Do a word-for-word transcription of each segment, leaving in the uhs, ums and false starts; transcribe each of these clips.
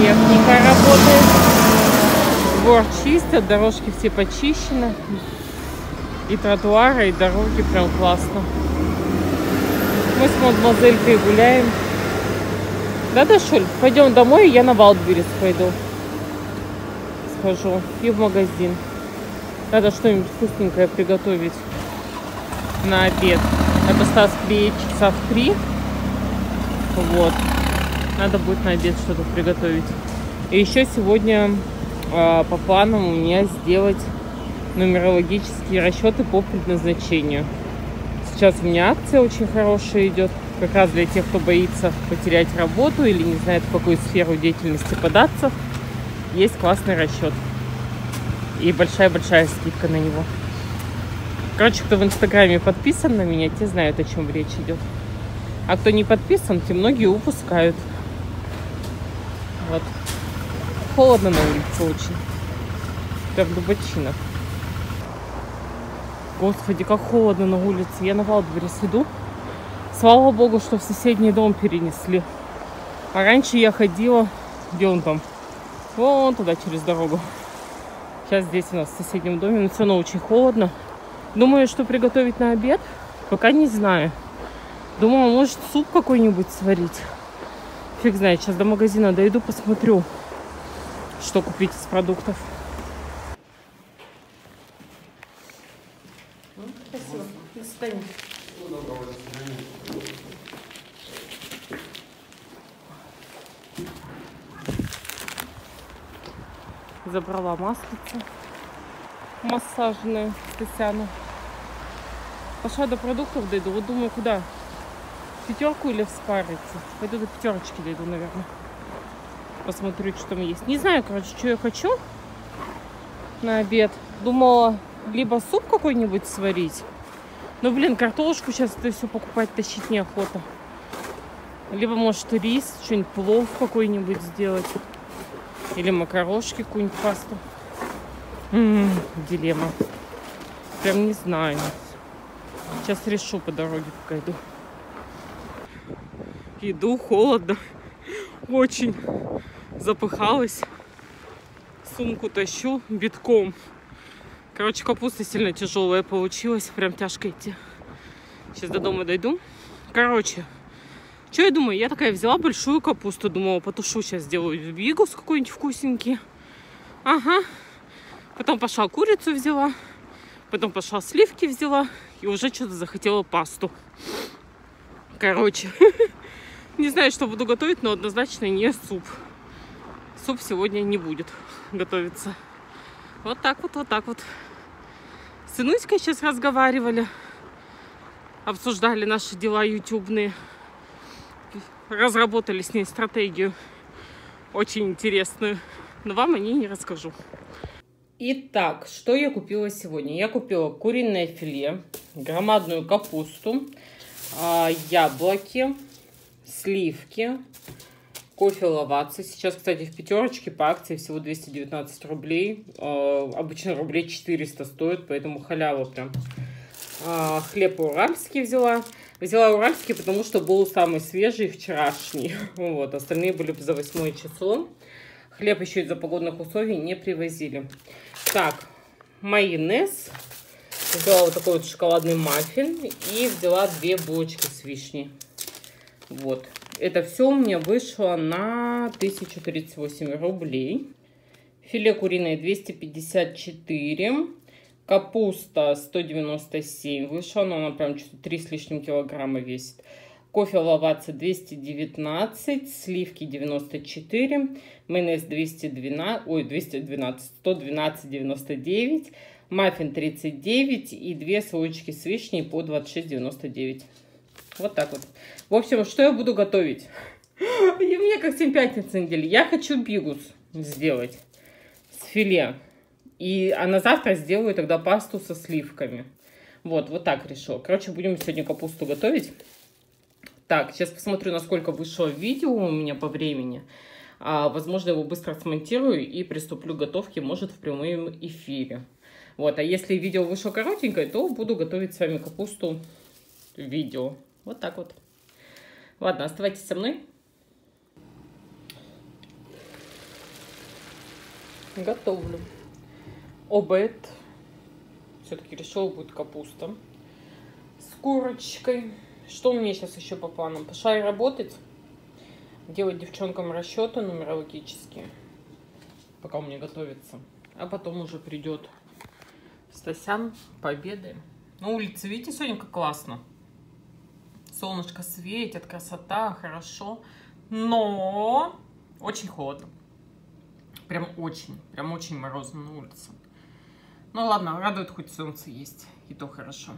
техника работает. Двор чистят, дорожки все почищены. И тротуары, и дороги прям классно. Мы с мадемуазелькой гуляем. Да, Дашуль, пойдем домой, я на Вайлдберрис пойду. Схожу и в магазин. Надо что-нибудь вкусненькое приготовить на обед. Это Стас приедет часа в три. Вот. Надо будет на обед что-то приготовить. И еще сегодня э, по планам у меня сделать нумерологические расчеты по предназначению. Сейчас у меня акция очень хорошая идет. Как раз для тех, кто боится потерять работу или не знает, в какую сферу деятельности податься. Есть классный расчет. И большая-большая скидка на него. Короче, кто в Инстаграме подписан на меня, те знают, о чем речь идет. А кто не подписан, те многие упускают. Вот. Холодно на улице очень. Прям в дубочинах. Господи, как холодно на улице. Я на Вайлдберрис иду. Слава богу, что в соседний дом перенесли. А раньше я ходила... Где он там? Вон туда, через дорогу. Сейчас здесь у нас в соседнем доме. Но все равно очень холодно. Думаю, что приготовить на обед. Пока не знаю. Думала, может, суп какой-нибудь сварить. Фиг знает. Сейчас до магазина дойду, посмотрю, что купить из продуктов. Спасибо. До свидания. Забрала маслица массажные Стасяну. Пошла до продуктов дойду. Вот думаю, куда? В пятерку или в Спарите? Пойду до пятерочки дойду, наверное. Посмотрю, что там есть. Не знаю, короче, что я хочу на обед. Думала, либо суп какой-нибудь сварить. Но, блин, картошку сейчас это все покупать, тащить неохота. Либо, может, рис, что-нибудь, плов какой-нибудь сделать. Или макарошки, какую-нибудь пасту. М-м, дилемма. Прям не знаю. Сейчас решу по дороге, пока иду. Иду, холодно. Очень запыхалась. Сумку тащу битком. Короче, капуста сильно тяжелая получилась. Прям тяжко идти. Сейчас до дома дойду. Короче, что я думаю? Я такая взяла большую капусту. Думала, потушу, сейчас сделаю бигус какой-нибудь вкусненький. Ага. Потом пошла курицу взяла. Потом пошла сливки взяла. И уже что-то захотела пасту. Короче. Не знаю, что буду готовить, но однозначно не суп. Суп сегодня не будет готовиться. Вот так вот, вот так вот. С Инуськой сейчас разговаривали. Обсуждали наши дела ютубные. Разработали с ней стратегию очень интересную. Но вам о ней не расскажу. Итак, что я купила сегодня? Я купила куриное филе, громадную капусту, яблоки, сливки, кофе лавацца. Сейчас, кстати, в пятерочке по акции всего двести девятнадцать рублей. Обычно рублей четыреста стоит, поэтому халява прям. Хлеб уральский взяла. Взяла уральский, потому что был самый свежий, вчерашний. Вот, остальные были за восьмое число. Хлеб еще из-за погодных условий не привозили. Так, майонез. Взяла вот такой вот шоколадный маффин. И взяла две булочки с вишней. Вот. Это все у меня вышло на тысячу тридцать восемь рублей. Филе куриное двести пятьдесят четыре. Капуста сто девяносто семь вышла. Но она прям что-то три с лишним килограмма весит. Кофе лавацца двести девятнадцать, сливки девяносто четыре, майонез двести двенадцать, ой, двести двенадцать, сто двенадцать девяносто девять, маффин тридцать девять и две слоечки с вишней по двадцать шесть девяносто девять. Вот так вот. В общем, что я буду готовить? И у меня как семь пятниц на неделе. Я хочу бигус сделать с филе. И, а на завтра сделаю тогда пасту со сливками. Вот, вот так решила. Короче, будем сегодня капусту готовить. Так, сейчас посмотрю, насколько вышло видео у меня по времени. А, возможно, его быстро смонтирую и приступлю к готовке, может, в прямом эфире. Вот, а если видео вышло коротенькое, то буду готовить с вами капусту в видео. Вот так вот. Ладно, оставайтесь со мной. готовлю. Обед. Все-таки решила, будет капуста с курочкой. Что у меня сейчас еще по планам? Пошла работать, делать девчонкам расчеты нумерологические, пока у меня готовится. А потом уже придет Стасян, пообедаем. На улице, видите, сегодня как классно. Солнышко светит, красота, хорошо. Но очень холодно. Прям очень, прям очень морозно на улице. Ну ладно, радует, хоть солнце есть. И то хорошо.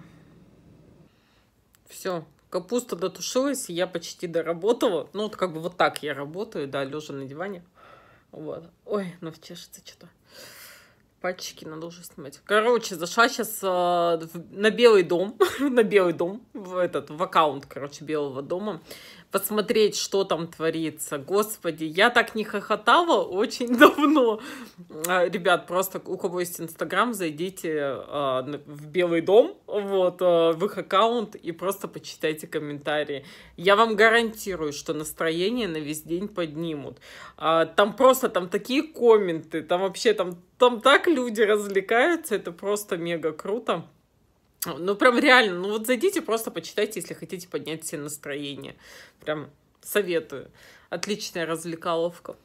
Все, капуста дотушилась, я почти доработала. Ну, вот как бы вот так я работаю, да, лежа на диване. Вот. Ой, ну чешется что-то. Пальчики надо уже снимать. Короче, зашла сейчас э, на Белый дом, на Белый дом, в этот, в аккаунт, короче, Белого дома, посмотреть, что там творится. Господи, я так не хохотала очень давно. Ребят, просто у кого есть Инстаграм, зайдите э, в Белый дом, вот, э, в их аккаунт и просто почитайте комментарии. Я вам гарантирую, что настроение на весь день поднимут. А, там просто, там такие комменты, там вообще, там, там так люди развлекаются, это просто мега круто. Ну, прям реально, ну вот зайдите, просто почитайте, если хотите поднять себе настроение. Прям советую. Отличная развлекаловка.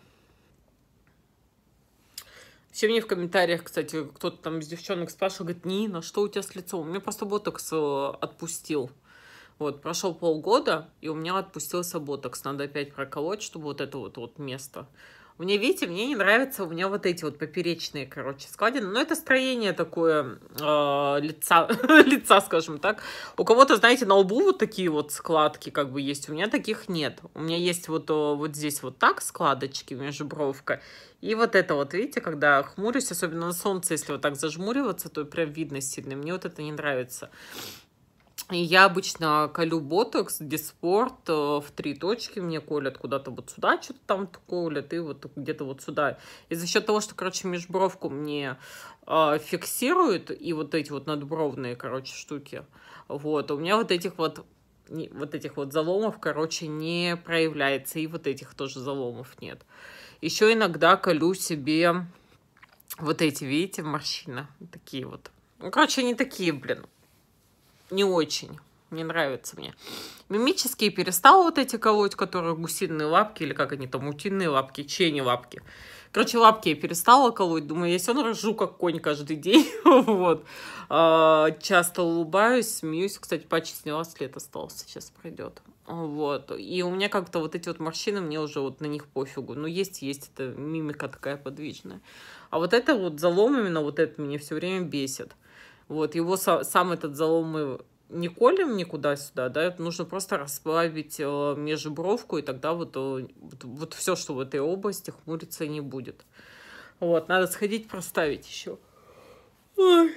Все мне в комментариях, кстати, кто-то там из девчонок спрашивал, говорит, Нина, что у тебя с лицом? У меня просто ботокс отпустил. Вот, прошел полгода, и у меня отпустился ботокс. Надо опять проколоть, чтобы вот это вот, вот место. Мне, видите, мне не нравятся у меня вот эти вот поперечные, короче, складины. Но это строение такое э, лица, лица, скажем так. У кого-то, знаете, на лбу вот такие вот складки как бы есть. У меня таких нет. У меня есть вот, вот здесь вот так складочки, межбровка. И вот это вот, видите, когда хмурюсь, особенно на солнце, если вот так зажмуриваться, то прям видно сильно. Мне вот это не нравится. И я обычно колю ботокс, диспорт в три точки, мне колят куда-то вот сюда, что-то там колят, и вот где-то вот сюда. И за счет того, что, короче, межбровку мне э, фиксируют, и вот эти вот надбровные, короче, штуки, вот, у меня вот этих вот, не, вот этих вот заломов, короче, не проявляется, и вот этих тоже заломов нет. Еще иногда колю себе вот эти, видите, морщины, такие вот. Ну, короче, они такие, блин. Не очень. Не нравится мне. Мимические перестала вот эти колоть, которые гусиные лапки, или как они там, утиные лапки, чьи лапки. Короче, лапки я перестала колоть. Думаю, я все равно рожу как конь каждый день. Вот. А, часто улыбаюсь, смеюсь. Кстати, патчи сняла, след остался, сейчас пройдет. Вот. И у меня как-то вот эти вот морщины, мне уже вот на них пофигу. Ну, есть, есть, это мимика такая подвижная. А вот это вот залом, именно вот это меня все время бесит. Вот, его сам этот залом мы не колем никуда-сюда, да, нужно просто расплавить э, межбровку, и тогда вот, э, вот, вот все, что в этой области, хмуриться не будет. Вот, надо сходить проставить еще. Ой.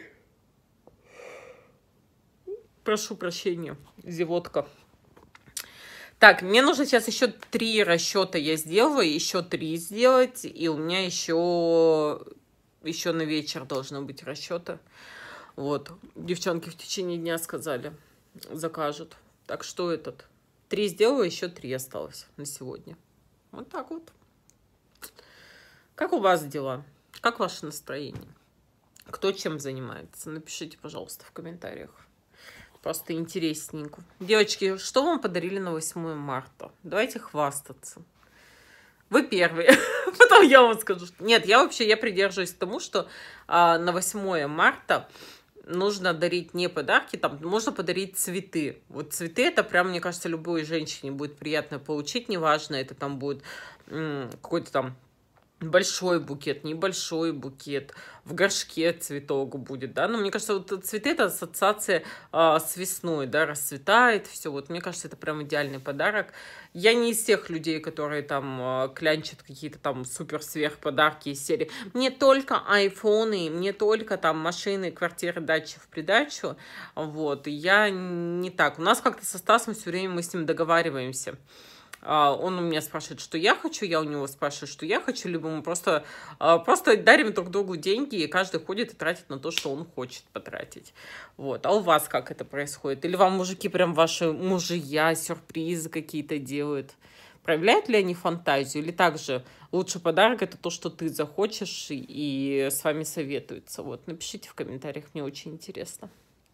Прошу прощения, зевотка. Так, мне нужно сейчас еще три расчета я сделаю, еще три сделать, и у меня еще, еще на вечер должны быть расчеты. Вот, девчонки в течение дня сказали, закажут. Так что этот, три сделаю, еще три осталось на сегодня. Вот так вот. Как у вас дела? Как ваше настроение? Кто чем занимается? Напишите, пожалуйста, в комментариях. Просто интересненько. Девочки, что вам подарили на восьмое марта? Давайте хвастаться. Вы первые, потом я вам скажу. Нет, я вообще, я придерживаюсь тому, что а, на восьмое марта нужно дарить не подарки, там можно подарить цветы. Вот цветы, это прям, мне кажется, любой женщине будет приятно получить, неважно, это там будет какой-то там большой букет, небольшой букет, в горшке цветок будет, да, но мне кажется, вот цветы — это ассоциация а, с весной, да, расцветает все, вот мне кажется, это прям идеальный подарок. Я не из тех людей, которые там а, клянчат какие-то там супер-сверх подарки из серии «мне только айфоны, мне только там машины, квартиры, дачи в придачу», вот, я не так. У нас как-то со Стасом все время мы с ним договариваемся. Он у меня спрашивает, что я хочу, я у него спрашиваю, что я хочу, либо мы просто, просто дарим друг другу деньги, и каждый ходит и тратит на то, что он хочет потратить. Вот. А у вас как это происходит? Или вам мужики, прям ваши мужья, сюрпризы какие-то делают? Проявляют ли они фантазию? Или также лучший подарок — это то, что ты захочешь, и с вами советуются? Вот, напишите в комментариях, мне очень интересно.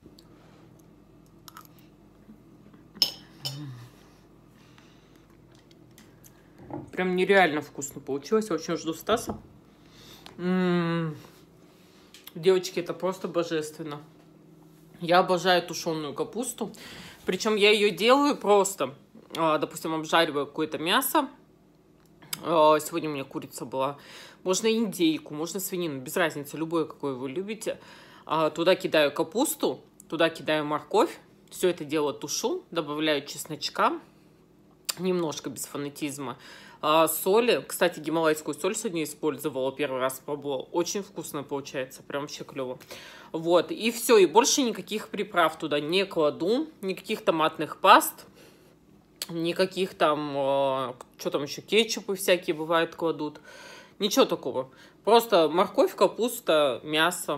Прям нереально вкусно получилось. Я очень жду Стаса. М-м-м. Девочки, это просто божественно. Я обожаю тушеную капусту. Причем я ее делаю просто, допустим, обжариваю какое-то мясо. Сегодня у меня курица была. Можно индейку, можно свинину, без разницы, любое, какое вы любите. Туда кидаю капусту, туда кидаю морковь. Все это дело тушу, добавляю чесночка. Немножко без фанатизма. Соли. Кстати, гималайскую соль сегодня использовала. Первый раз пробовала. Очень вкусно получается. Прям вообще клево. Вот. И все. И больше никаких приправ туда не кладу. Никаких томатных паст. Никаких там... Что там еще? Кетчупы всякие бывают кладут. Ничего такого. Просто морковь, капуста, мясо.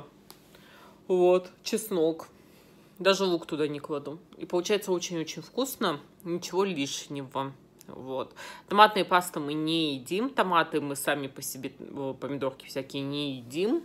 Вот. Чеснок. Даже лук туда не кладу. И получается очень-очень вкусно. Ничего лишнего. Вот. Томатные пасты мы не едим. Томаты мы сами по себе, помидорки всякие, не едим.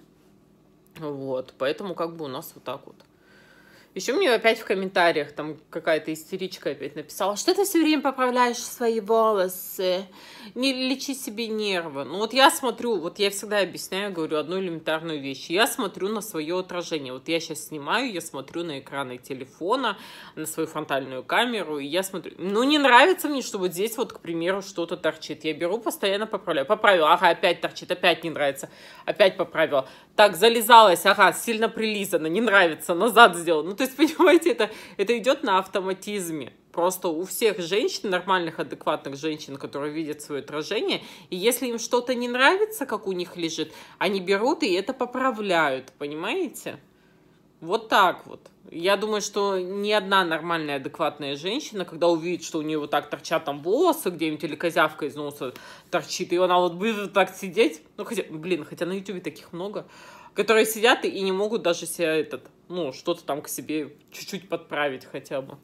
Вот. Поэтому как бы у нас вот так вот. Еще мне опять в комментариях там какая-то истеричка опять написала, что ты все время поправляешь свои волосы, не лечи себе нервы. Ну вот я смотрю, вот я всегда объясняю, говорю одну элементарную вещь. Я смотрю на свое отражение. Вот я сейчас снимаю, я смотрю на экраны телефона, на свою фронтальную камеру, и я смотрю. Ну не нравится мне, что вот здесь вот, к примеру, что-то торчит. Я беру, постоянно поправляю. Поправила, ага, опять торчит, опять не нравится, опять поправила. Так, залезалась, ага, сильно прилизано, не нравится, назад сделала. Ну, то есть, понимаете, это, это идет на автоматизме. Просто у всех женщин, нормальных, адекватных женщин, которые видят свое отражение, и если им что-то не нравится, как у них лежит, они берут и это поправляют, понимаете? Вот так вот. Я думаю, что ни одна нормальная, адекватная женщина, когда увидит, что у нее вот так торчат там волосы где-нибудь, или козявка из носа торчит, и она вот будет вот так сидеть, ну, хотя, блин, хотя на ютубе таких много, которые сидят и не могут даже себя этот, ну, что-то там к себе чуть-чуть подправить хотя бы.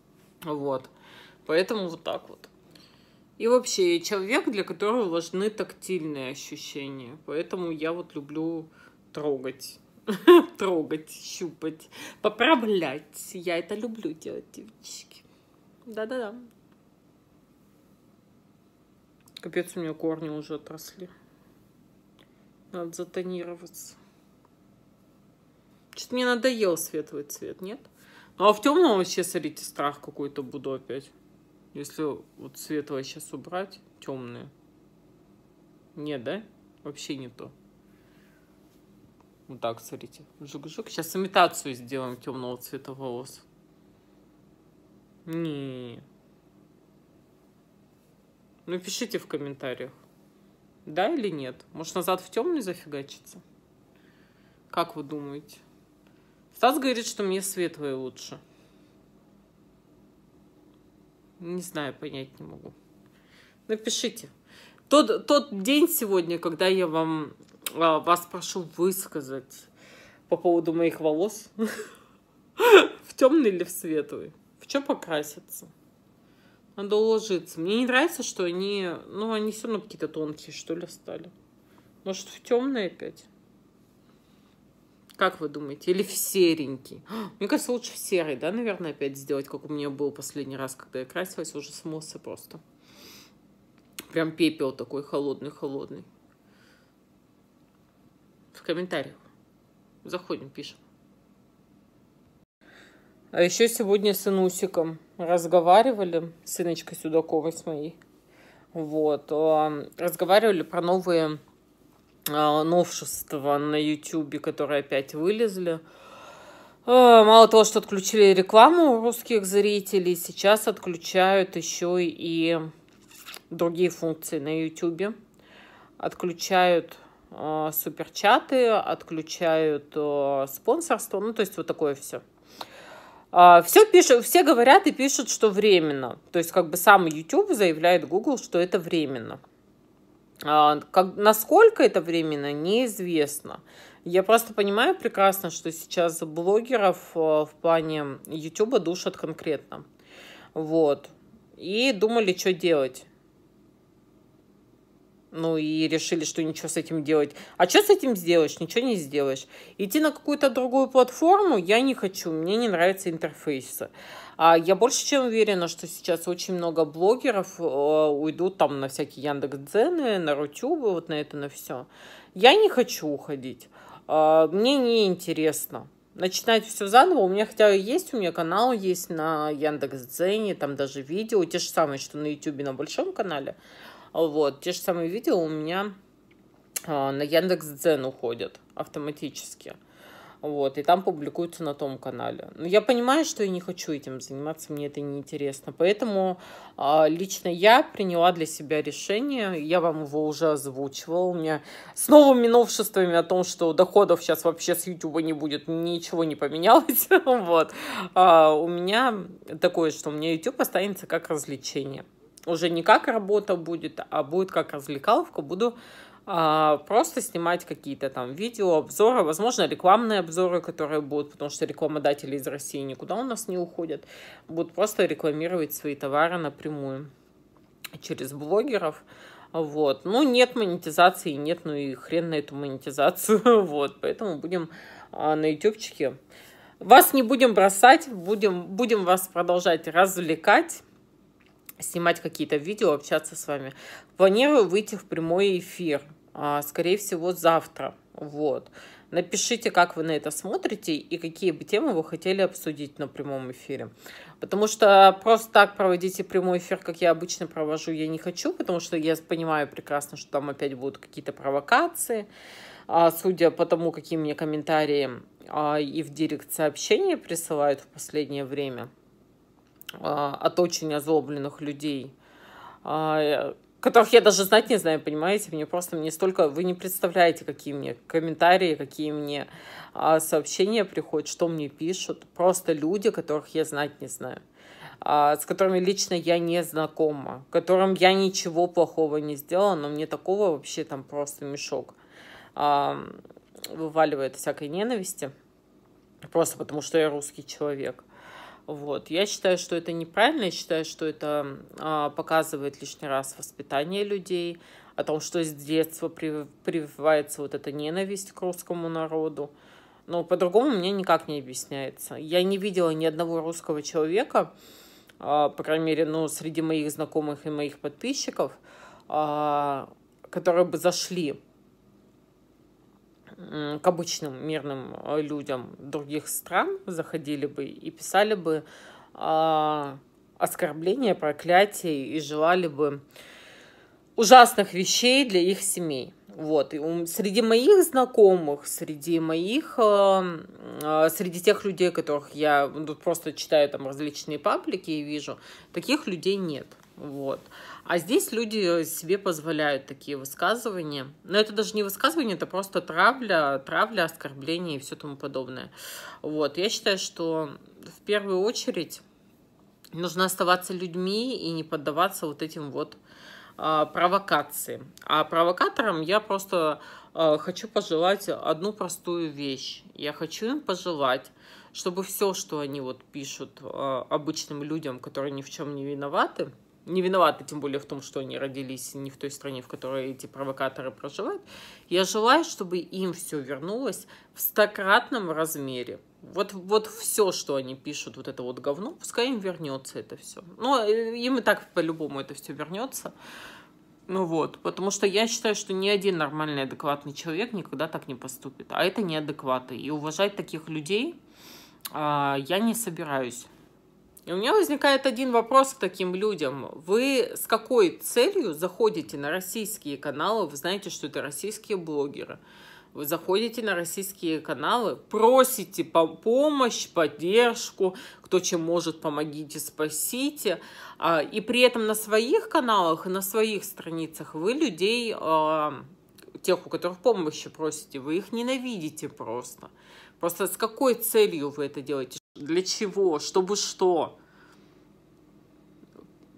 Вот. Поэтому вот так вот. И вообще, человек, для которого важны тактильные ощущения. Поэтому я вот люблю трогать. Трогать, щупать, поправлять. Я это люблю делать, девочки. Да-да-да. Капец, у меня корни уже отросли. Надо затонироваться. Что-то мне надоел светлый цвет, нет? Ну, а в темном вообще, смотрите, страх какой-то буду опять. Если вот светлое сейчас убрать, темное. Нет, да? Вообще не то. Вот так, смотрите. Жук-жук. Сейчас имитацию сделаем темного цвета волос. Не. Ну, пишите в комментариях. Да или нет? Может, назад в темный зафигачиться? Как вы думаете? Стас говорит, что мне светлое лучше. Не знаю, понять не могу. Напишите. Тот, тот день сегодня, когда я вам... вас прошу высказать по поводу моих волос. В темный или в светлый? В чем покраситься? Надо уложиться. Мне не нравится, что они... Ну, они все равно какие-то тонкие, что ли, стали. Может, в темный опять? Как вы думаете? Или в серенький? Мне кажется, лучше в серый, да, наверное, опять сделать, как у меня был последний раз, когда я красилась. Уже смылся просто. Прям пепел такой холодный-холодный. В комментариях. Заходим, пишем. А еще сегодня с Инусиком разговаривали, с Иночкой Судаковой, с моей. Вот. Разговаривали про новые новшества на ютубе, которые опять вылезли. Мало того, что отключили рекламу русских зрителей, сейчас отключают еще и другие функции на ютубе. Отключают э, суперчаты, отключают э, спонсорство, ну, то есть вот такое все. Э, все пишут, все говорят и пишут, что временно. То есть как бы сам YouTube заявляет Google, что это временно. Э, как, насколько это временно, неизвестно. Я просто понимаю прекрасно, что сейчас блогеров э, в плане YouTube душат конкретно. Вот. И думали, что делать. Ну и решили, что ничего с этим делать. А что с этим сделаешь? Ничего не сделаешь. Идти на какую-то другую платформу я не хочу. Мне не нравятся интерфейсы. А я больше чем уверена, что сейчас очень много блогеров э, уйдут там на всякие Яндекс.Дзены, на Рутюбы, вот на это, на все. Я не хочу уходить. А, мне не интересно начинать все заново. У меня хотя есть, у меня канал есть на Яндекс.Дзене, там даже видео, те же самые, что на Ютубе, на большом канале. Вот, те же самые видео у меня а, на Яндекс.Дзен уходят автоматически. Вот, и там публикуются на том канале. Но я понимаю, что я не хочу этим заниматься, мне это неинтересно. Поэтому а, лично я приняла для себя решение, я вам его уже озвучивала. У меня с новыми новшествами о том, что доходов сейчас вообще с Ютуба не будет, ничего не поменялось. Вот. А, у меня такое, что у меня Ютуб останется как развлечение. Уже не как работа будет, а будет как развлекаловка. Буду а, просто снимать какие-то там видео, обзоры, возможно, рекламные обзоры, которые будут, потому что рекламодатели из России никуда у нас не уходят. Будут просто рекламировать свои товары напрямую через блогеров. Вот. Ну, нет монетизации, нет, ну и хрен на эту монетизацию. Вот. Поэтому будем а, на ютубчике. Вас не будем бросать, будем, будем вас продолжать развлекать, снимать какие-то видео, общаться с вами. Планирую выйти в прямой эфир, скорее всего, завтра. Вот. Напишите, как вы на это смотрите и какие бы темы вы хотели обсудить на прямом эфире. Потому что просто так проводите прямой эфир, как я обычно провожу, я не хочу, потому что я понимаю прекрасно, что там опять будут какие-то провокации. Судя по тому, какие мне комментарии и в директ сообщения присылают в последнее время от очень озлобленных людей, которых я даже знать не знаю, понимаете, мне просто, мне столько, вы не представляете, какие мне комментарии, какие мне сообщения приходят, что мне пишут, просто люди, которых я знать не знаю, с которыми лично я не знакома, которым я ничего плохого не сделала, но мне такого вообще там просто мешок вываливает всякой ненависти, просто потому что я русский человек. Вот. Я считаю, что это неправильно, я считаю, что это а, показывает лишний раз воспитание людей, о том, что с детства прививается вот эта ненависть к русскому народу. Но по-другому мне никак не объясняется. Я не видела ни одного русского человека, а, по крайней мере, ну, среди моих знакомых и моих подписчиков, а, которые бы зашли к обычным мирным людям других стран, заходили бы и писали бы э, оскорбления, проклятия и желали бы ужасных вещей для их семей. Вот. И среди моих знакомых, среди моих, э, э, среди тех людей, которых я ну, просто читаю там различные паблики и вижу, таких людей нет. Вот. А здесь люди себе позволяют такие высказывания. Но это даже не высказывание, это просто травля, травля, оскорбления и все тому подобное. Вот. Я считаю, что в первую очередь нужно оставаться людьми и не поддаваться вот этим вот а, провокациям. А провокаторам я просто а, хочу пожелать одну простую вещь. Я хочу им пожелать, чтобы все, что они вот пишут а, обычным людям, которые ни в чем не виноваты, не виноваты, тем более в том, что они родились не в той стране, в которой эти провокаторы проживают. Я желаю, чтобы им все вернулось в стократном размере. Вот, вот все, что они пишут, вот это вот говно, пускай им вернется это все. Ну, им и так по-любому это все вернется. Ну вот, потому что я считаю, что ни один нормальный, адекватный человек никогда так не поступит. А это неадекваты. И уважать таких людей а, я не собираюсь. И у меня возникает один вопрос к таким людям. Вы с какой целью заходите на российские каналы? Вы знаете, что это российские блогеры. Вы заходите на российские каналы, просите помощь, поддержку, кто чем может, помогите, спасите. И при этом на своих каналах и на своих страницах вы людей, тех, у которых помощи просите, вы их ненавидите просто. Просто с какой целью вы это делаете? Для чего? Чтобы что?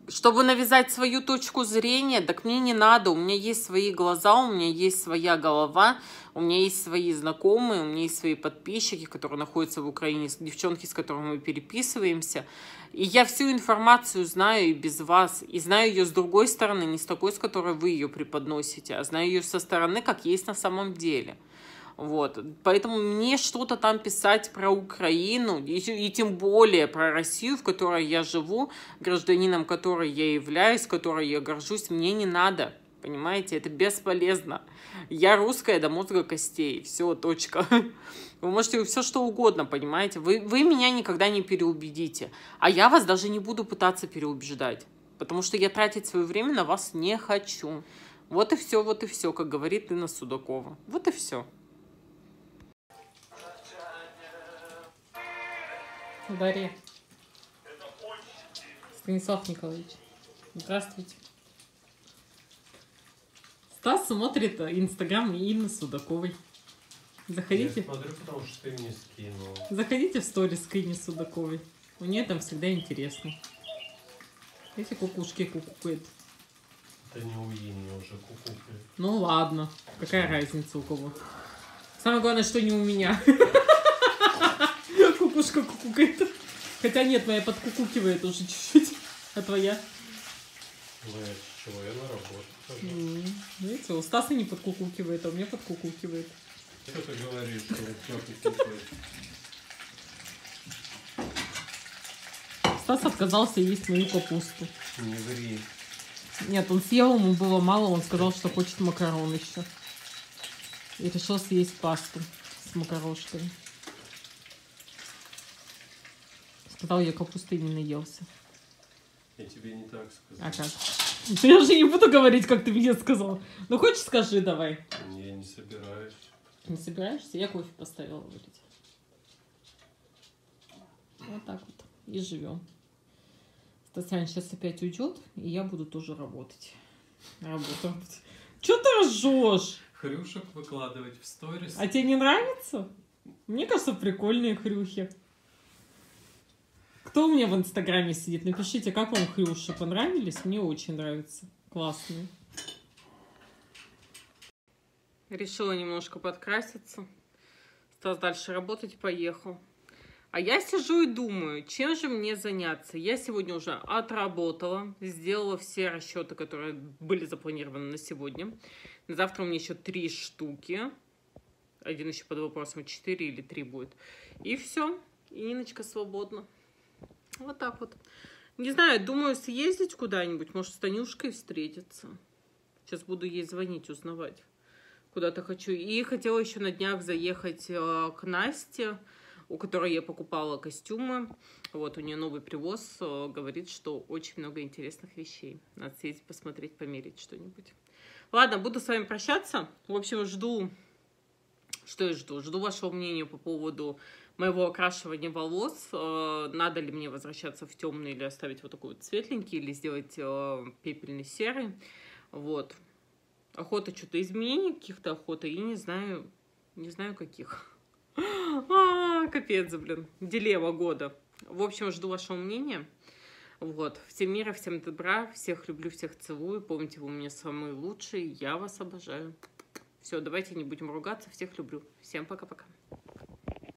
Чтобы навязать свою точку зрения, так мне не надо. У меня есть свои глаза, у меня есть своя голова, у меня есть свои знакомые, у меня есть свои подписчики, которые находятся в Украине, девчонки, с которыми мы переписываемся. И я всю информацию знаю и без вас. И знаю ее с другой стороны, не с такой, с которой вы ее преподносите, а знаю ее со стороны, как есть на самом деле. Вот. Поэтому мне что-то там писать про Украину, и, и тем более про Россию, в которой я живу, гражданином которой я являюсь, которой я горжусь, мне не надо. Понимаете, это бесполезно. Я русская до мозга костей. Все, точка. Вы можете все что угодно, понимаете. Вы, вы меня никогда не переубедите. А я вас даже не буду пытаться переубеждать. Потому что я тратить свое время на вас не хочу. Вот и все, вот и все, как говорит Инна Судакова. Вот и все. Дарья. Станислав Николаевич. Здравствуйте. Стас смотрит инстаграм Инны Судаковой. Заходите. Я смотрю, потому что ты мне скинул. Заходите в сторис к Инне Судаковой. У нее там всегда интересно. Эти кукушки кукукают. Это не у Инны уже кукукают. Ну ладно. Какая разница у кого? Самое главное, что не у меня. Кукушка кукукает. Хотя нет, моя подкукукивает уже чуть-чуть. А твоя? Ну, я чего? Я на работу хожу. Mm. Видите, у Стаса не подкукукивает, а у меня подкукукивает. Что ты говоришь, что у тебя кукукает? Стас отказался есть мою капусту. Не ври. Нет, он съел, ему было мало, он сказал, что хочет макарон еще. И решил съесть пасту с макарошками. Сказал, я капусты не наелся. Я тебе не так сказал. А как? Я же не буду говорить, как ты мне сказал. Ну, хочешь, скажи давай. Я не собираюсь. Не собираешься? Я кофе поставила варить. Вот так вот. И живем. Стасян сейчас опять уйдет, и я буду тоже работать. Работать. Че ты ржешь? Хрюшек выкладывать в сторис. А тебе не нравится? Мне кажется, прикольные хрюхи. Кто у меня в инстаграме сидит? Напишите, как вам хрюши понравились? Мне очень нравятся. Классные. Решила немножко подкраситься. Стас дальше работать поехал. А я сижу и думаю, чем же мне заняться. Я сегодня уже отработала, сделала все расчеты, которые были запланированы на сегодня. На завтра у меня еще три штуки. Один еще под вопросом, четыре или три будет. И все. И Ниночка свободна. Вот так вот. Не знаю, думаю съездить куда-нибудь. Может, с Танюшкой встретиться. Сейчас буду ей звонить, узнавать. Куда-то хочу. И хотела еще на днях заехать э, к Насте, у которой я покупала костюмы. Вот, у нее новый привоз. Э, говорит, что очень много интересных вещей. Надо съездить, посмотреть, померить что-нибудь. Ладно, буду с вами прощаться. В общем, жду... Что я жду? Жду вашего мнения по поводу моего окрашивания волос. Надо ли мне возвращаться в темный или оставить вот такой вот светленький, или сделать пепельный серый. Вот. Охота что-то изменений, каких-то охота, и не знаю, не знаю каких. А, капец, блин. Дилемма года. В общем, жду вашего мнения. Вот. Всем мира, всем добра. Всех люблю, всех целую. Помните, вы у меня самые лучшие. Я вас обожаю. Все, давайте не будем ругаться. Всех люблю. Всем пока-пока.